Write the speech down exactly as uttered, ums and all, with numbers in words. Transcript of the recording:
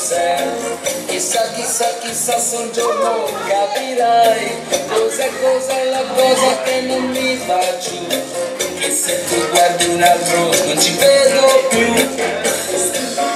cos'è. Chissà, chissà, chissà se un giorno capirai cos'è, cos'è la cosa che non mi va giù, che se tu guardi un altro non ci vedo più.